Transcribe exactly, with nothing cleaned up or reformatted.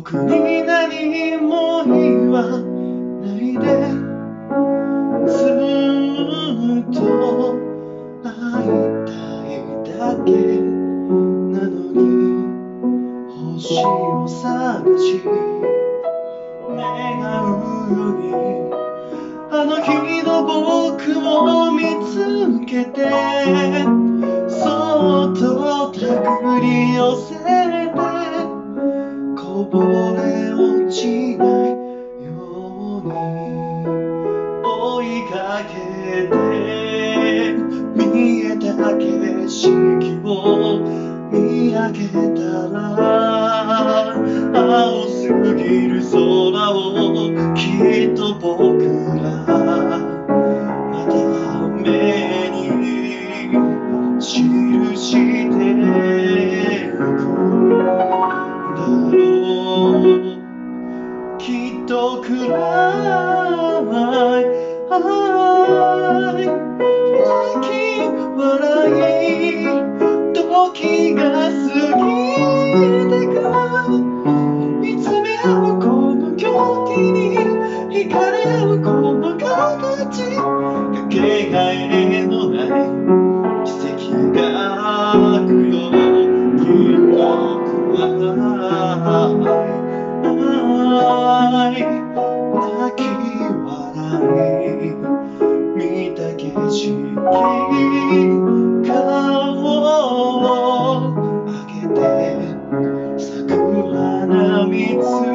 僕に何も言わないでずっと会いたいだけなのに星を探し願うようにあの日の僕を見つけてそっと手繰り寄せてこぼれ落ちないように追いかけて見えた景色を見上げたら青すぎる空をきっと僕らまた目に記してゆくだろうきっと暗い泣き笑い時が過ぎてく見つめ合うこの狂気に惹かれ合うこの形かけがえのない奇跡が来るよきっと怖い泣き笑い見た景色顔を上げて咲く花見つ